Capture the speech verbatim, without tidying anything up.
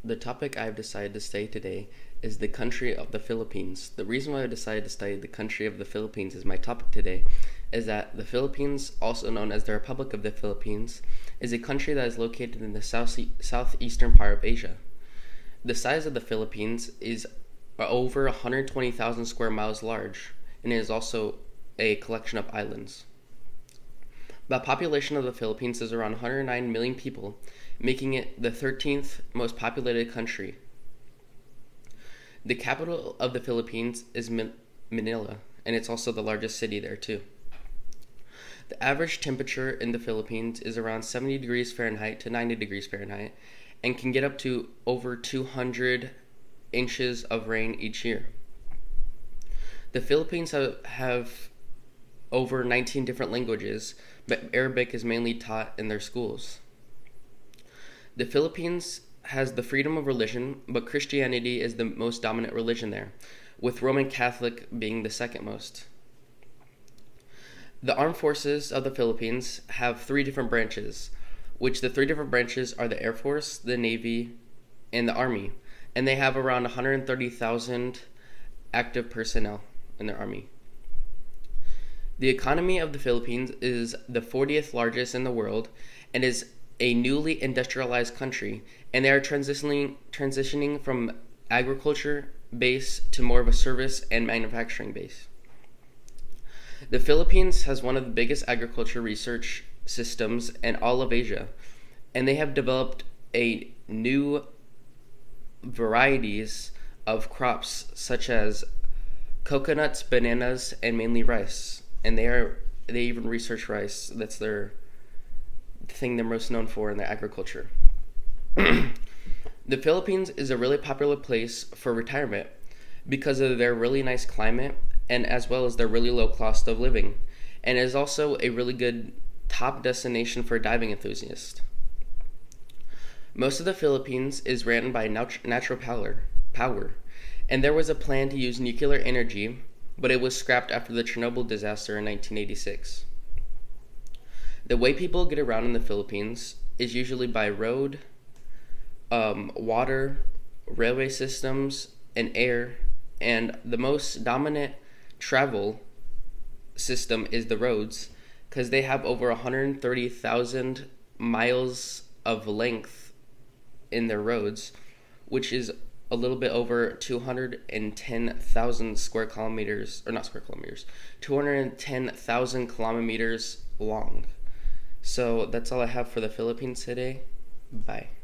The topic I've decided to study today is the country of the Philippines. The reason why I decided to study the country of the Philippines as my topic today is that the Philippines, also known as the Republic of the Philippines, is a country that is located in the south southeastern part of Asia. The size of the Philippines is over one hundred twenty thousand square miles large, and it is also a collection of islands. The population of the Philippines is around one hundred nine million people, making it the thirteenth most populated country. The capital of the Philippines is Manila, and it's also the largest city there too. The average temperature in the Philippines is around seventy degrees Fahrenheit to ninety degrees Fahrenheit and can get up to over two hundred inches of rain each year. The Philippines have, have over nineteen different languages, but Arabic is mainly taught in their schools. The Philippines has the freedom of religion, but Christianity is the most dominant religion there, with Roman Catholic being the second most. The armed forces of the Philippines have three different branches, which the three different branches are the Air Force, the Navy, and the Army, and they have around one hundred thirty thousand active personnel in their army. The economy of the Philippines is the fortieth largest in the world and is a newly industrialized country, and they are transitioning transitioning from agriculture base to more of a service and manufacturing base. The Philippines has one of the biggest agriculture research systems in all of Asia, and they have developed a new varieties of crops such as coconuts, bananas, and mainly rice. And they are they even research rice. That's their thing they're most known for in their agriculture. The Philippines is a really popular place for retirement because of their really nice climate and as well as their really low cost of living, and is also a really good top destination for diving enthusiasts. Most of the Philippines is ran by nat- natural power, power, and there was a plan to use nuclear energy, but it was scrapped after the Chernobyl disaster in nineteen eighty-six. The way people get around in the Philippines is usually by road, um, water, railway systems, and air, and the most dominant travel system is the roads, because they have over one hundred thirty thousand miles of length in their roads, which is a little bit over two hundred ten thousand square kilometers, or not square kilometers, two hundred ten thousand kilometers long. So that's all I have for the Philippines today. Bye.